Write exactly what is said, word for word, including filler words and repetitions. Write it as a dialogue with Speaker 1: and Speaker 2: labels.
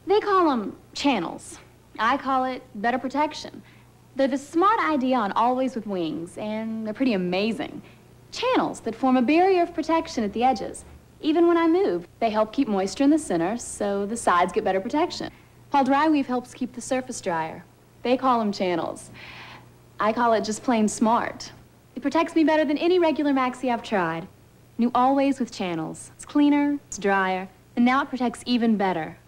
Speaker 1: They call them channels. I call it better protection. They're the smart idea on Always with Wings, and they're pretty amazing. Channels that form a barrier of protection at the edges. Even when I move, they help keep moisture in the center, so the sides get better protection. While Dry Weave helps keep the surface drier. They call them channels. I call it just plain smart. It protects me better than any regular maxi I've tried. New Always with Channels. It's cleaner, it's drier, and now it protects even better.